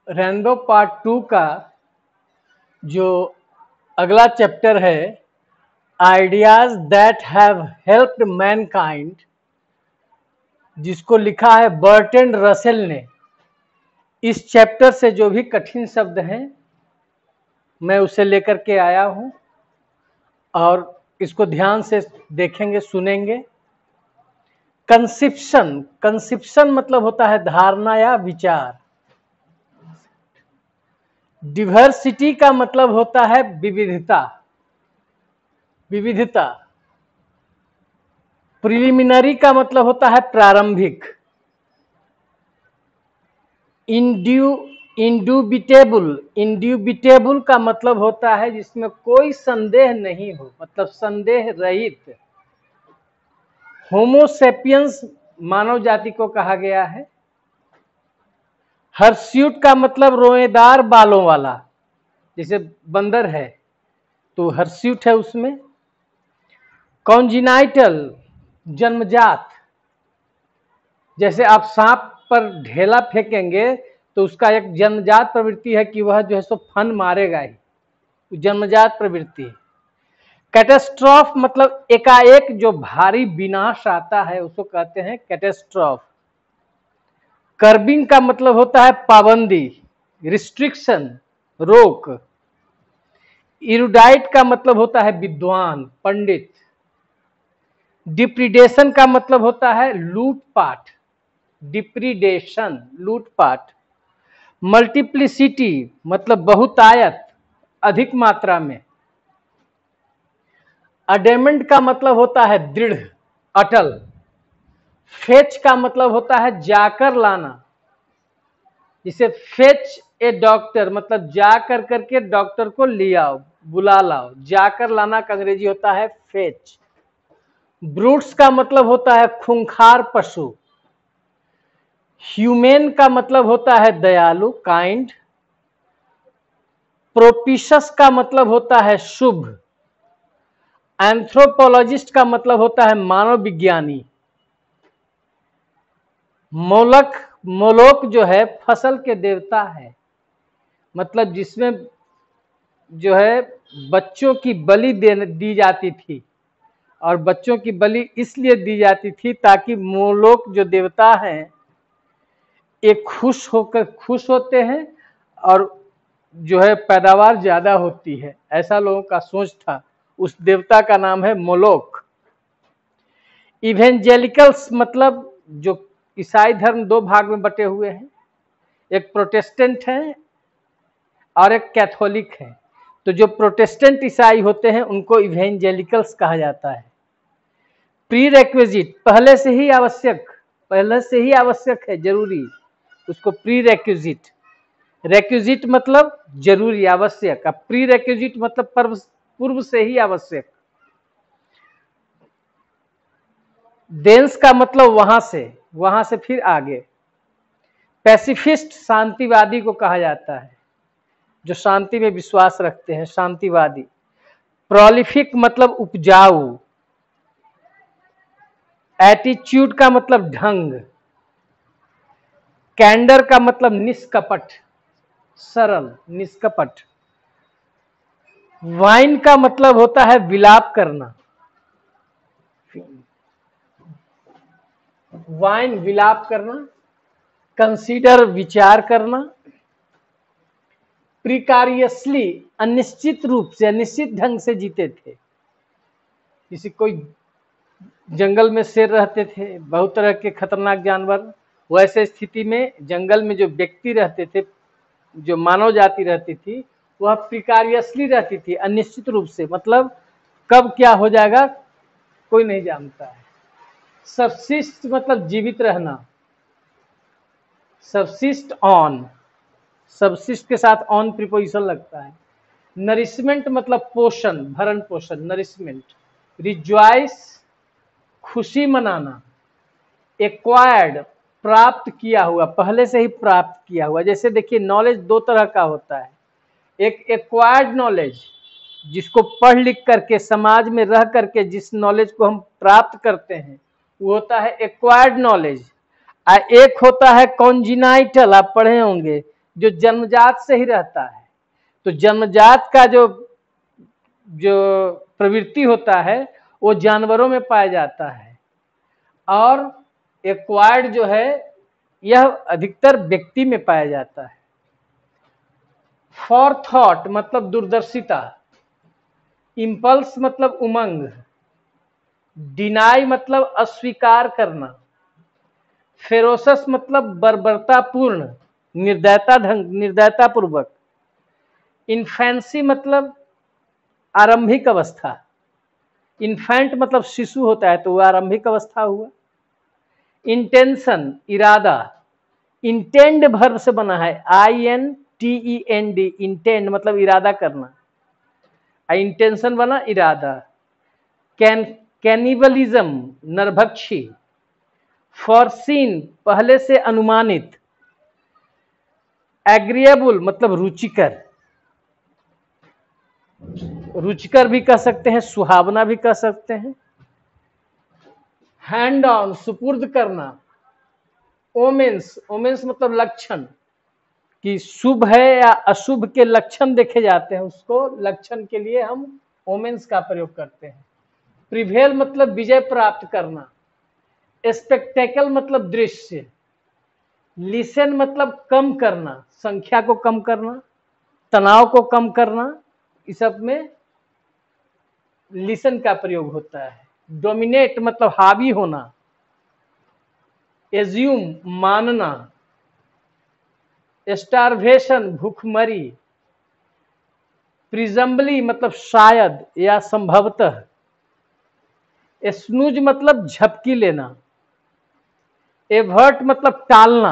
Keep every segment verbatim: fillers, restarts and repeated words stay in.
Rainbow part two का जो अगला चैप्टर है, ideas that have helped mankind, जिसको लिखा है बर्ट्रैंड रसेल ने। इस चैप्टर से जो भी कठिन शब्द हैं मैं उसे लेकर के आया हूं और इसको ध्यान से देखेंगे, सुनेंगे। कंसेप्शन, कंसेप्शन मतलब होता है धारणा या विचार। डिवर्सिटी का मतलब होता है विविधता, विविधता। प्रिलिमिनरी का मतलब होता है प्रारंभिक। इंड्यू इंड्यूबिटेबल, इंड्यूबिटेबल का मतलब होता है जिसमें कोई संदेह नहीं हो, मतलब संदेह रहित। होमोसेपियंस मानव जाति को कहा गया है। हर्स्यूट का मतलब रोएदार बालों वाला, जैसे बंदर है तो हर्स्यूट है उसमें। कॉन्जिनाइटल जन्मजात, जैसे आप सांप पर ढेला फेंकेंगे तो उसका एक जन्मजात प्रवृत्ति है कि वह जो है सो फन मारेगा ही, जन्मजात प्रवृत्ति है। कैटेस्ट्रॉफ मतलब एकाएक जो भारी विनाश आता है उसको कहते हैं कैटेस्ट्रॉफ। कर्बिंग का मतलब होता है पाबंदी, रिस्ट्रिक्शन, रोक। इरुडाइट का मतलब होता है विद्वान, पंडित। डिप्रीडेशन का मतलब होता है लूटपाट, डिप्रीडेशन, लूटपाट। मल्टीप्लिसिटी मतलब बहुतायत, अधिक मात्रा में। अडेमेंट का मतलब होता है दृढ़, अटल। फेच का मतलब होता है जाकर लाना, जिसे फेच ए डॉक्टर मतलब जाकर करके डॉक्टर को ले आओ, बुला लाओ। जाकर लाना का अंग्रेजी होता है फेच। ब्रूट्स का मतलब होता है खूंखार पशु। ह्यूमेन का मतलब होता है दयालु, काइंड। प्रोपिशस का मतलब होता है शुभ। एंथ्रोपोलॉजिस्ट का मतलब होता है मानव विज्ञानी। मोलक, मोलोक जो है फसल के देवता है, मतलब जिसमें जो है बच्चों की बलि दे दी जाती थी, और बच्चों की बलि इसलिए दी जाती थी ताकि मोलोक जो देवता हैं एक खुश होकर खुश होते हैं और जो है पैदावार ज्यादा होती है, ऐसा लोगों का सोच था। उस देवता का नाम है मोलोक। इवेंजेलिकल्स मतलब जो ईसाई धर्म दो भाग में बटे हुए हैं, एक प्रोटेस्टेंट है और एक कैथोलिक है। तो जो प्रोटेस्टेंट ईसाई होते हैं उनको इवेंजेलिकल्स कहा जाता है। प्री रेक्विजिट पहले से ही आवश्यक, पहले से ही आवश्यक है, जरूरी, उसको प्री रेक्विजिट। रेक्विजिट मतलब जरूरी, आवश्यक। अब प्री रेक्विजिट मतलब पूर्व से ही आवश्यक। देंस का मतलब वहां से, वहां से फिर आगे। पैसिफिस्ट शांतिवादी को कहा जाता है, जो शांति में विश्वास रखते हैं, शांतिवादी। प्रोलिफिक मतलब उपजाऊ। एटीट्यूड का मतलब ढंग। कैंडर का मतलब निष्कपट, सरल, निष्कपट। वाइन का मतलब होता है विलाप करना, वाइन विलाप करना। कंसीडर विचार करना। प्रिकारियसली अनिश्चित रूप से, अनिश्चित ढंग से जीते थे। किसी कोई जंगल में शेर रहते थे, बहुत तरह के खतरनाक जानवर, वैसे स्थिति में जंगल में जो व्यक्ति रहते थे, जो मानव जाति रहती थी, वह प्रिकारियसली रहती थी, अनिश्चित रूप से, मतलब कब क्या हो जाएगा कोई नहीं जानता है। सबसिस्ट मतलब जीवित रहना, सबसिस्ट ऑन, सबसिस्ट के साथ ऑन प्रीपोजिशन लगता है। नरिशमेंट मतलब पोषण, भरण पोषण, नरिशमेंट। रिजॉइस खुशी मनाना। एक्वायर्ड प्राप्त किया हुआ, पहले से ही प्राप्त किया हुआ। जैसे देखिए नॉलेज दो तरह का होता है, एक एक्वायर्ड नॉलेज जिसको पढ़ लिख करके समाज में रह करके जिस नॉलेज को हम प्राप्त करते हैं वो होता है एक्वायर्ड नॉलेज। एक होता है कॉन्जिनाइटल, आप पढ़े होंगे, जो जन्मजात से ही रहता है। तो जन्मजात का जो जो प्रवृत्ति होता है वो जानवरों में पाया जाता है, और एक्वायर्ड जो है यह अधिकतर व्यक्ति में पाया जाता है। फॉर थॉट मतलब दूरदर्शिता, इम्पल्स मतलब उमंग, डिनाई मतलब अस्वीकार करना, फेरोसस मतलब बर्बरतापूर्ण, निर्दयता ढंग निर्दयता पूर्वक, इन्फेंसी मतलब आरंभिक अवस्था, इन्फेंट मतलब शिशु होता है तो वह आरंभिक अवस्था हुआ। इंटेंशन इरादा, इंटेंड वर्ब से बना है, I N T E N D, intend मतलब इरादा करना, इंटेंशन बना इरादा। कैन कैनिबलिज्म नरभक्षी, फॉरसीन पहले से अनुमानित, एग्रीएबल मतलब रुचिकर, रुचिकर भी कह सकते हैं, सुहावना भी कह सकते हैं। हैंड ऑन सुपुर्द करना, ओमेंस, ओमेंस मतलब लक्षण, कि शुभ है या अशुभ के लक्षण देखे जाते हैं, उसको लक्षण के लिए हम ओमेंस का प्रयोग करते हैं। प्रिवेल मतलब विजय प्राप्त करना, स्पेक्टेकल मतलब दृश्य, लिसन मतलब कम करना, संख्या को कम करना, तनाव को कम करना, इस सब में लिसन का प्रयोग होता है। डोमिनेट मतलब हावी होना, एज्यूम मानना, स्टारवेशन भूखमरी, प्रिजम्बली मतलब शायद या संभवतः, स्नूज मतलब झपकी लेना, एवर्ट मतलब टालना,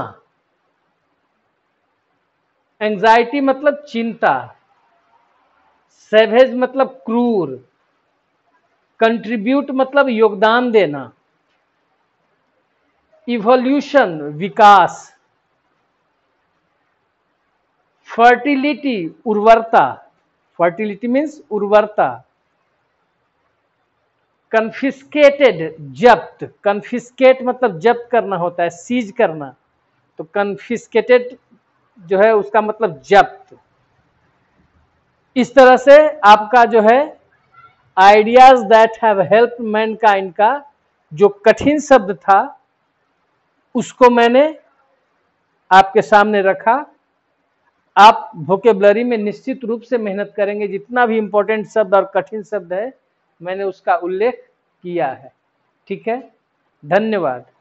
एंजाइटी मतलब चिंता, सैवेज मतलब क्रूर, कंट्रीब्यूट मतलब योगदान देना, इवोल्यूशन विकास, फर्टिलिटी उर्वरता, फर्टिलिटी मीन्स उर्वरता, कन्फिस्केटेड जब्त, कन्फिस्केट मतलब जब्त करना होता है, सीज करना, तो कन्फिस्केटेड जो है उसका मतलब जब्त। इस तरह से आपका जो है ideas that have help mankind का जो कठिन शब्द था उसको मैंने आपके सामने रखा। आप वोकेबलरी में निश्चित रूप से मेहनत करेंगे, जितना भी इंपॉर्टेंट शब्द और कठिन शब्द है मैंने उसका उल्लेख किया है। ठीक है, धन्यवाद।